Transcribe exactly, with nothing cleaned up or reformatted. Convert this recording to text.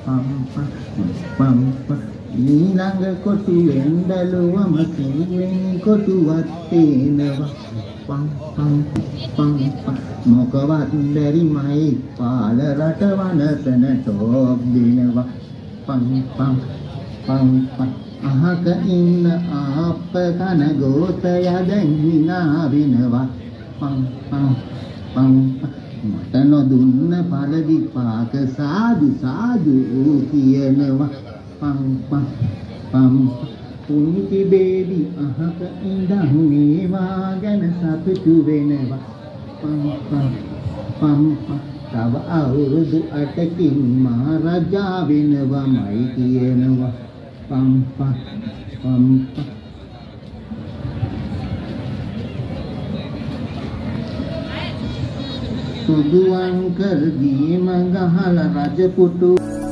පම් පම් ඊළඟ කොටුවෙන් බැලුවම සිහියෙන් කොටුවත් පේනවා පම් පම් පම් මොකවත් බැරිමයි පාල රට වනසන ටෝක් දෙනවා පම් පම් පම් පම් අහක ඉන්න ආප්ප කන ගෝතය දැන් හිනා වෙනවා පම් පම් පම් මට නොදුන්න පළ විපාක සාදු සාදු කියනවා පම් පම් පම් පුංචි බේබි අහක ඉඳන් මේවා ගැන සතුටු වෙනවා පම් පම් පම් තව අවුරුදු අටකින් මා රජා වෙනවමයි කියනවා පම් පම් පම් සුදු අංකල් දීම ගහලා රජපුටු